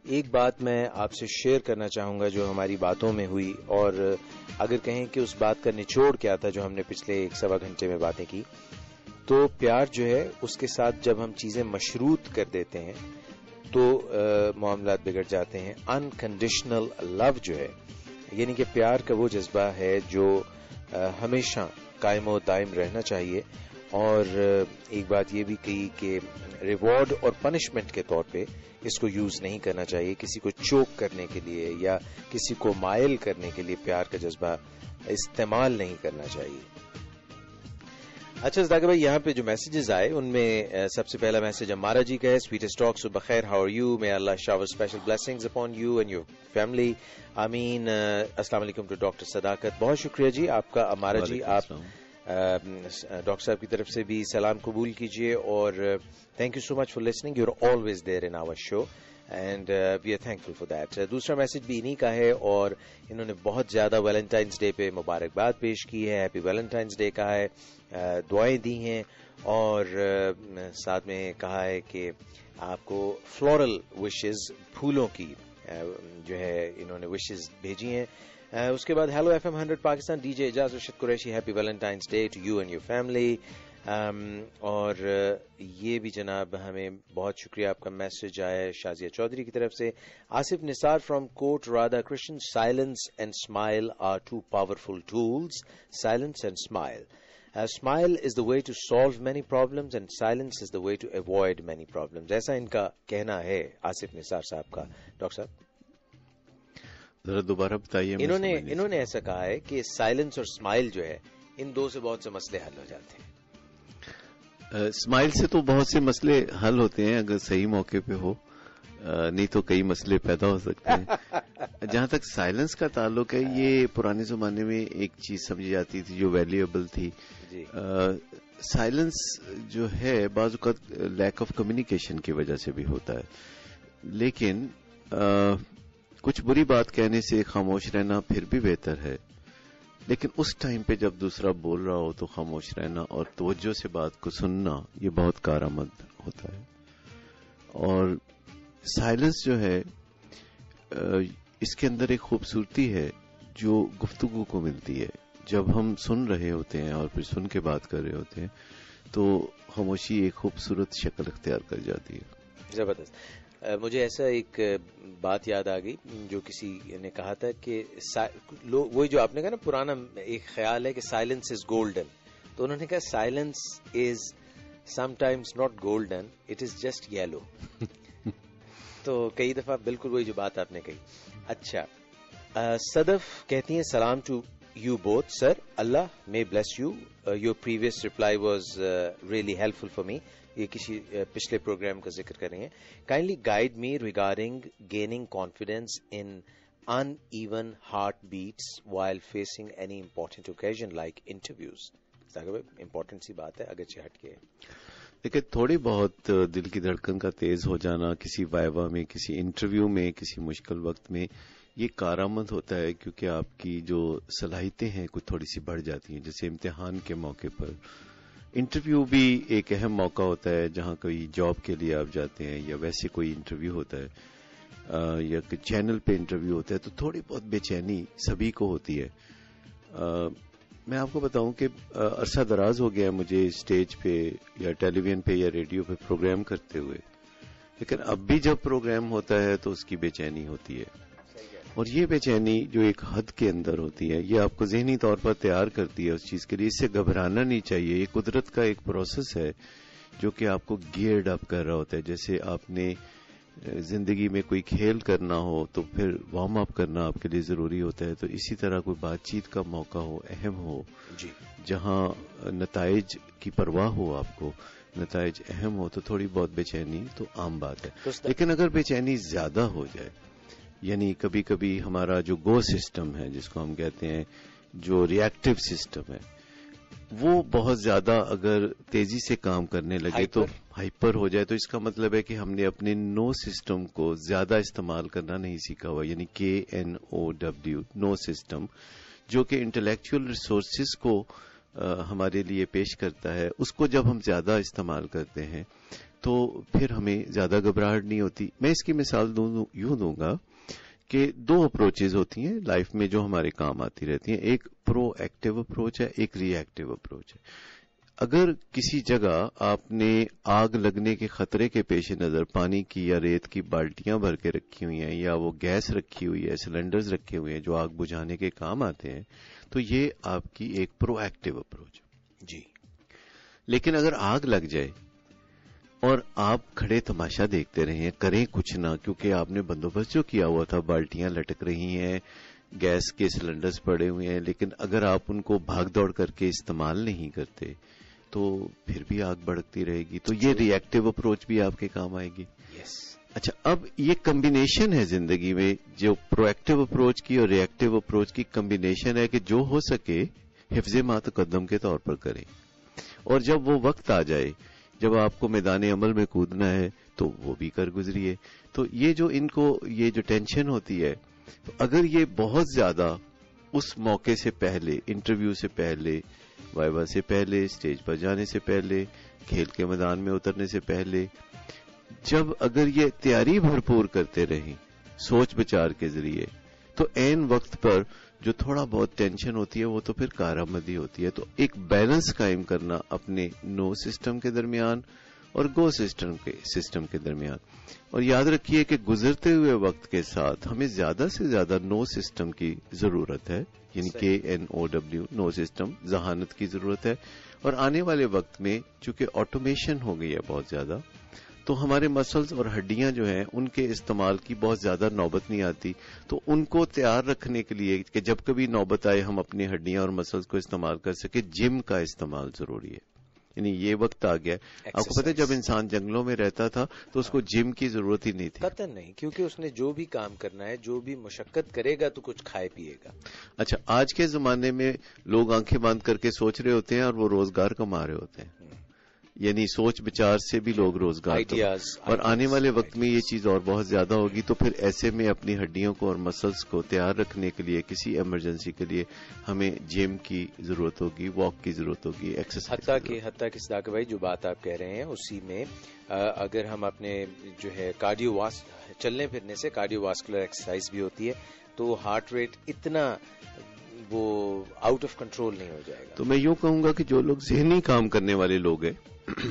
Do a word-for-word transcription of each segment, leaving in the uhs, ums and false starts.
ایک بات میں آپ سے شیئر کرنا چاہوں گا جو ہماری باتوں میں ہوئی، اور اگر کہیں کہ اس بات کا نچوڑ کیا تھا جو ہم نے پچھلے ایک سوا گھنٹے میں باتیں کی، تو پیار جو ہے اس کے ساتھ جب ہم چیزیں مشروط کر دیتے ہیں تو معاملات بگڑ جاتے ہیں. انکنڈیشنل لو جو ہے، یعنی کہ پیار کا وہ جذبہ ہے جو ہمیشہ قائم و دائم رہنا چاہیے. اور ایک بات یہ بھی کہی کہ ریوارڈ اور پنشمنٹ کے طور پہ اس کو یوز نہیں کرنا چاہیے، کسی کو چوک کرنے کے لیے یا کسی کو مائل کرنے کے لیے پیار کا جذبہ استعمال نہیں کرنا چاہیے. اچھا صداقت بھائی، یہاں پہ جو میسیجز آئے ان میں سب سے پہلا میسج امارا جی کا ہے. سویٹسٹ ٹاک، صبح بخیر، ہاؤ آر یو، مے اللہ shower special blessings upon you and your family. آمین. السلام علیکم ٹو ڈاکٹر صداقت. بہت شکریہ جی آپ کا امارا جی. آپ ڈاکٹر صاحب کی طرف سے بھی سلام قبول کیجیے، اور thank you so much for listening. You are always there in our show and we are thankful for that. دوسرا میسج بھی انہی کا ہے، اور انہوں نے بہت زیادہ ویلنٹائنس ڈے پہ مبارکباد پیش کی ہے. ہیپی ویلنٹائنس ڈے کہا ہے، دعائیں دی ہیں، اور ساتھ میں کہا ہے کہ آپ کو فلورل وشز، پھولوں کی جو ہے انہوں نے وشز بھیجی ہیں. اس کے بعد hello F M hundred Pakistan, D J Ejaz Rashid Qureshi, happy Valentines day to you and your family. اور یہ بھی جناب ہمیں بہت شکریہ، آپ کا میسج آیا ہے شازیہ چودھری کی طرف سے. Asif Nisar from Kot Radha Krishan, silence and smile are two powerful tools. Silence and smile. Smile is the way to solve many problems and silence is the way to avoid many problems. ایسا ان کا کہنا ہے آصف نثار صاحب کا. ڈاکٹر صاحب ذرا دوبارہ بتائیے. انہوں نے انہوں نے ایسا کہا ہے کہ سائلنس اور اسمائل جو ہے ان دو سے بہت سے مسئلے حل ہو جاتے ہیں. اسمائل سے تو بہت سے مسئلے حل ہوتے ہیں اگر صحیح موقع پہ ہو، نہیں تو کئی مسئلے پیدا ہو سکتے ہیں. جہاں تک سائلنس کا تعلق ہے، یہ پرانے زمانے میں ایک چیز سمجھی جاتی تھی جو ویلیویبل تھی. سائلنس جو ہے بعض اوقات لیک آف کمیونیکیشن کی وجہ سے بھی ہوتا ہے، لیکن کچھ بری بات کہنے سے خاموش رہنا پھر بھی بہتر ہے. لیکن اس ٹائم پہ جب دوسرا بول رہا ہو تو خاموش رہنا اور توجہ سے بات کو سننا یہ بہت کارآمد ہوتا ہے. اور سائلنس جو ہے اس کے اندر ایک خوبصورتی ہے جو گفتگو کو ملتی ہے. جب ہم سن رہے ہوتے ہیں اور پھر سن کے بات کر رہے ہوتے ہیں تو خاموشی ایک خوبصورت شکل اختیار کر جاتی ہے. زبردست. مجھے ایسا ایک بات یاد آ گئی جو کسی نے کہا تھا کہ وہی جو آپ نے کہا نا پرانا ایک خیال ہے کہ سائلنس از گولڈن، تو انہوں نے کہا silence is sometimes not golden, it is just yellow. تو کئی دفعہ بالکل وہی جو بات آپ نے کہی. اچھا، صدف کہتی ہیں سلام ٹو یو بوتھ سر، اللہ may bless you. uh, your previous reply was uh, really helpful for me. یہ کسی پچھلے پروگرام کا ذکر کر رہے ہیں. Kindly guide me regarding gaining confidence in uneven heartbeats while facing any important occasion like interviews. Important سی بات ہے اگرچہ ہٹ کے. دیکھیں تھوڑی بہت دل کی دھڑکن کا تیز ہو جانا کسی وائوا میں، کسی انٹرویو میں، کسی مشکل وقت میں، یہ کارآمد ہوتا ہے کیونکہ آپ کی جو صلاحیتیں ہیں کچھ تھوڑی سی بڑھ جاتی ہیں. جیسے امتحان کے موقع پر انٹرویو بھی ایک اہم موقع ہوتا ہے جہاں کوئی جاب کے لیے آپ جاتے ہیں یا ویسے کوئی انٹرویو ہوتا ہے یا چینل پہ انٹرویو ہوتا ہے تو تھوڑی بہت بے چینی سبھی کو ہوتی ہے. میں آپ کو بتاؤں کہ عرصہ دراز ہو گیا مجھے اسٹیج پہ یا ٹیلی ویژن پہ یا ریڈیو پہ پروگرام کرتے ہوئے، لیکن اب بھی جب پروگرام ہوتا ہے تو اس کی بے چینی ہوتی ہے. اور یہ بے چینی جو ایک حد کے اندر ہوتی ہے یہ آپ کو ذہنی طور پر تیار کرتی ہے اس چیز کے لیے. اس سے گھبرانا نہیں چاہیے. یہ قدرت کا ایک پروسیس ہے جو کہ آپ کو گیئرڈ اپ کر رہا ہوتا ہے. جیسے آپ نے زندگی میں کوئی کھیل کرنا ہو تو پھر وارم اپ کرنا آپ کے لیے ضروری ہوتا ہے. تو اسی طرح کوئی بات چیت کا موقع ہو، اہم ہو، جی جہاں نتائج کی پرواہ ہو، آپ کو نتائج اہم ہو، تو تھوڑی بہت بے چینی تو عام بات ہے. لیکن اگر بے چینی زیادہ ہو جائے، یعنی کبھی کبھی ہمارا جو گو سسٹم ہے جس کو ہم کہتے ہیں، جو ری ایکٹیو سسٹم ہے، وہ بہت زیادہ اگر تیزی سے کام کرنے لگے تو ہائپر ہو جائے، تو اس کا مطلب ہے کہ ہم نے اپنے نو سسٹم کو زیادہ استعمال کرنا نہیں سیکھا ہوا. یعنی K N O W know system, جو کہ انٹلیکچوئل ریسورسز کو ہمارے لیے پیش کرتا ہے، اس کو جب ہم زیادہ استعمال کرتے ہیں تو پھر ہمیں زیادہ گھبراہٹ نہیں ہوتی. میں اس کی مثال دوں یوں دوں گا کہ دو اپروچز ہوتی ہیں لائف میں جو ہمارے کام آتی رہتی ہیں. ایک پرو ایکٹیو اپروچ ہے, ایک ری ایکٹیو اپروچ ہے. اگر کسی جگہ آپ نے آگ لگنے کے خطرے کے پیش نظر پانی کی یا ریت کی بالٹیاں بھر کے رکھی ہوئی ہیں یا وہ گیس رکھی ہوئی ہے, سلنڈرز رکھے ہوئے ہیں جو آگ بجھانے کے کام آتے ہیں, تو یہ آپ کی ایک پرو ایکٹیو اپروچ ہے جی. لیکن اگر آگ لگ جائے اور آپ کھڑے تماشا دیکھتے رہیں, کریں کچھ نہ, کیونکہ آپ نے بندوبست جو کیا ہوا تھا, بالٹیاں لٹک رہی ہیں, گیس کے سلنڈرز پڑے ہوئے ہیں, لیکن اگر آپ ان کو بھاگ دوڑ کر کے استعمال نہیں کرتے تو پھر بھی آگ بھڑکتی رہے گی. تو یہ ری ایکٹیو اپروچ بھی آپ کے کام آئے گی. yes. اچھا, اب یہ کمبینیشن ہے زندگی میں, جو پرو ایکٹیو اپروچ کی اور ری ایکٹیو اپروچ کی کمبینیشن ہے کہ جو ہو سکے حفظ ما تقدم کے طور پر کریں, اور جب وہ وقت آ جائے جب آپ کو میدان عمل میں کودنا ہے تو وہ بھی کر گزریے. تو یہ جو ان کو یہ جو ٹینشن ہوتی ہے, تو اگر یہ بہت زیادہ اس موقع سے پہلے, انٹرویو سے پہلے, وائوا سے پہلے, اسٹیج پر جانے سے پہلے, کھیل کے میدان میں اترنے سے پہلے, جب اگر یہ تیاری بھرپور کرتے رہیں سوچ بچار کے ذریعے, تو عین وقت پر جو تھوڑا بہت ٹینشن ہوتی ہے وہ تو پھر کارآمدی ہوتی ہے. تو ایک بیلنس قائم کرنا اپنے نو سسٹم کے درمیان اور گو سسٹم کے سسٹم کے درمیان. اور یاد رکھیے کہ گزرتے ہوئے وقت کے ساتھ ہمیں زیادہ سے زیادہ نو سسٹم کی ضرورت ہے, یعنی K N O W, know system, ذہانت کی ضرورت ہے. اور آنے والے وقت میں چونکہ آٹومیشن ہو گئی ہے بہت زیادہ, تو ہمارے مسلز اور ہڈیاں جو ہیں ان کے استعمال کی بہت زیادہ نوبت نہیں آتی. تو ان کو تیار رکھنے کے لیے کہ جب کبھی نوبت آئے ہم اپنی ہڈیاں اور مسلز کو استعمال کر سکے, جم کا استعمال ضروری ہے. یعنی یہ وقت آ گیا. آپ کو پتہ ہے جب انسان جنگلوں میں رہتا تھا تو اس کو جم کی ضرورت ہی نہیں تھی. قطعاً نہیں, کیونکہ اس نے جو بھی کام کرنا ہے, جو بھی مشقت کرے گا تو کچھ کھائے پیے گا. اچھا, آج کے زمانے میں لوگ آنکھیں بند کر کے سوچ رہے ہوتے ہیں اور وہ روزگار کما رہے ہوتے ہیں. یعنی سوچ بچار سے بھی لوگ روزگار, اور آنے والے وقت میں یہ چیز اور بہت زیادہ ہوگی. تو پھر ایسے میں اپنی ہڈیوں کو اور مسلز کو تیار رکھنے کے لیے کسی ایمرجنسی کے لیے ہمیں جم کی ضرورت ہوگی, واک کی ضرورت ہوگی, ایکسرسائز. حتیٰ کہ حتیٰ کہ صداقت بھائی جو بات آپ کہہ رہے ہیں اسی میں اگر ہم اپنے جو ہے کارڈیو واس چلنے پھرنے سے کارڈیو واسکولر ایکسرسائز بھی ہوتی ہے تو ہارٹ ریٹ اتنا وہ آؤٹ آف کنٹرول نہیں ہو جائے گا. تو میں یوں کہوں گا کہ جو لوگ ذہنی کام کرنے والے لوگ ہیں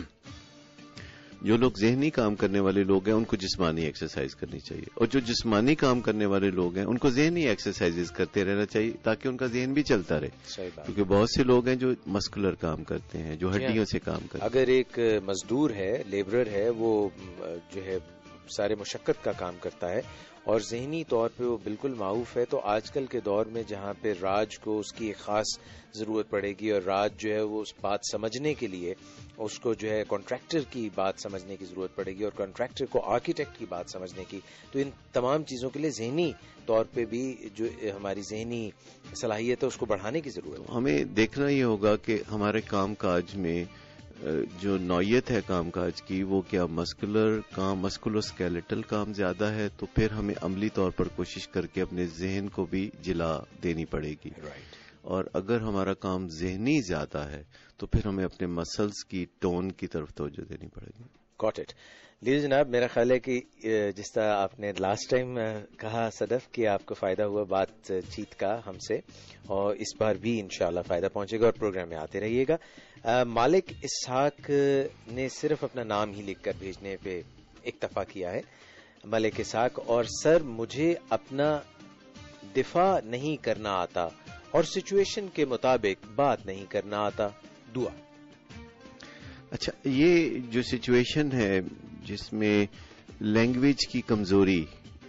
جو لوگ ذہنی کام کرنے والے لوگ ہیں ان کو جسمانی ایکسرسائز کرنی چاہیے, اور جو جسمانی کام کرنے والے لوگ ہیں ان کو ذہنی ایکسرسائز کرتے رہنا چاہیے تاکہ ان کا ذہن بھی چلتا رہے. کیونکہ بہت سے لوگ ہیں جو مسکولر کام کرتے ہیں, جو ہڈیوں سے کام کرتے ہیں. اگر ایک مزدور ہے, لیبرر ہے, وہ جو ہے سارے مشقت کا کام کرتا ہے اور ذہنی طور پہ وہ بالکل معاوف ہے, تو آج کل کے دور میں جہاں پہ راج کو اس کی ایک خاص ضرورت پڑے گی اور راج جو ہے وہ اس بات سمجھنے کے لیے اس کو جو ہے کانٹریکٹر کی بات سمجھنے کی ضرورت پڑے گی اور کانٹریکٹر کو آرکیٹیکٹ کی بات سمجھنے کی, تو ان تمام چیزوں کے لیے ذہنی طور پہ بھی جو ہماری ذہنی صلاحیت ہے اس کو بڑھانے کی ضرورت ہے. ہمیں دیکھنا یہ ہوگا کہ ہمارے کام کاج میں جو نوعیت ہے کام کاج کی وہ کیا مسکولر کام, مسکولو اسکیلیٹل کام زیادہ ہے, تو پھر ہمیں عملی طور پر کوشش کر کے اپنے ذہن کو بھی جلا دینی پڑے گی. right. اور اگر ہمارا کام ذہنی زیادہ ہے تو پھر ہمیں اپنے مسلز کی ٹون کی طرف توجہ دینی پڑے گی. Got it. لیجیے جناب, میرا خیال ہے کہ جس طرح آپ نے لاسٹ ٹائم کہا صدف کہ آپ کو فائدہ ہوا بات چیت کا ہم سے, اور اس بار بھی انشاءاللہ فائدہ پہنچے گا اور پروگرام میں آتے رہیے گا. مالک اسحاق نے صرف اپنا نام ہی لکھ کر بھیجنے پہ اکتفا کیا ہے. مالک اسحاق, اور سر مجھے اپنا دفاع نہیں کرنا آتا اور سچویشن کے مطابق بات نہیں کرنا آتا, دعا. اچھا, یہ جو سچویشن ہے جس میں لینگویج کی کمزوری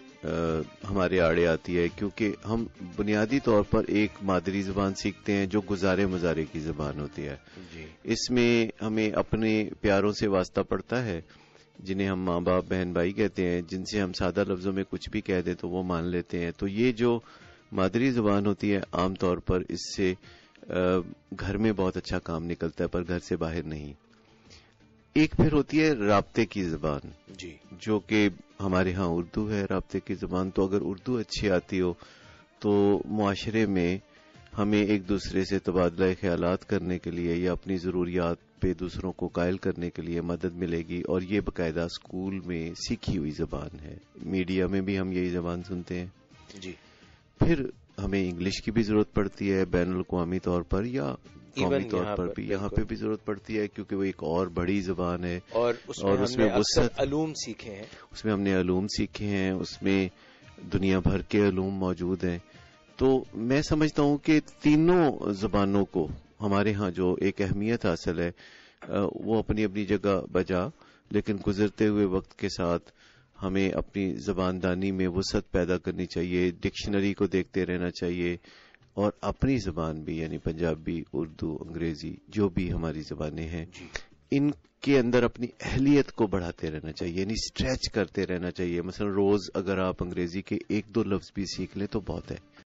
ہمارے آڑے آتی ہے, کیونکہ ہم بنیادی طور پر ایک مادری زبان سیکھتے ہیں جو گزارے مزارے کی زبان ہوتی ہے. جی. اس میں ہمیں اپنے پیاروں سے واسطہ پڑتا ہے جنہیں ہم ماں باپ بہن بھائی کہتے ہیں, جن سے ہم سادہ لفظوں میں کچھ بھی کہہ دیں تو وہ مان لیتے ہیں. تو یہ جو مادری زبان ہوتی ہے عام طور پر اس سے گھر میں بہت اچھا کام نکلتا ہے پر گھر سے باہر نہیں. ایک پھر ہوتی ہے رابطے کی زبان, جی, جو کہ ہمارے ہاں اردو ہے رابطے کی زبان. تو اگر اردو اچھی آتی ہو تو معاشرے میں ہمیں ایک دوسرے سے تبادلہ خیالات کرنے کے لیے یا اپنی ضروریات پہ دوسروں کو قائل کرنے کے لیے مدد ملے گی، اور یہ باقاعدہ اسکول میں سیکھی ہوئی زبان ہے. میڈیا میں بھی ہم یہی زبان سنتے ہیں جی. پھر ہمیں انگلش کی بھی ضرورت پڑتی ہے بین الاقوامی طور پر یا قومی طور پر بھی، یہاں پہ بھی ضرورت پڑتی ہے کیونکہ وہ ایک اور بڑی زبان ہے، اور اس میں, اور اس میں وسعت علوم سیکھے ہیں، اس میں ہم نے علوم سیکھے ہیں، اس میں دنیا بھر کے علوم موجود ہیں. تو میں سمجھتا ہوں کہ تینوں زبانوں کو ہمارے ہاں جو ایک اہمیت حاصل ہے وہ اپنی اپنی جگہ بجا، لیکن گزرتے ہوئے وقت کے ساتھ ہمیں اپنی زبان دانی میں وسعت پیدا کرنی چاہیے، ڈکشنری کو دیکھتے رہنا چاہیے، اور اپنی زبان بھی یعنی پنجابی، اردو، انگریزی جو بھی ہماری زبانیں ہیں جی. ان کے اندر اپنی اہلیت کو بڑھاتے رہنا چاہیے، یعنی اسٹریچ کرتے رہنا چاہیے. مثلا روز اگر آپ انگریزی کے ایک دو لفظ بھی سیکھ لیں تو بہت ہے.